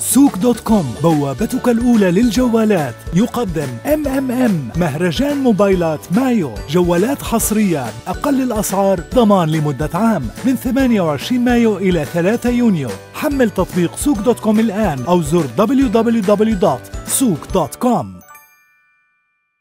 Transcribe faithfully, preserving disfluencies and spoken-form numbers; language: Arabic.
سوق دوت كوم بوابتك الأولى للجوالات يقدم إم إم إم مهرجان موبايلات مايو، جوالات حصرية أقل الأسعار، ضمان لمدة عام من ثمانية وعشرين مايو إلى ثلاثة يونيو. حمل تطبيق سوق دوت كوم الآن أو زر دبليو دبليو دبليو دوت سوق دوت كوم.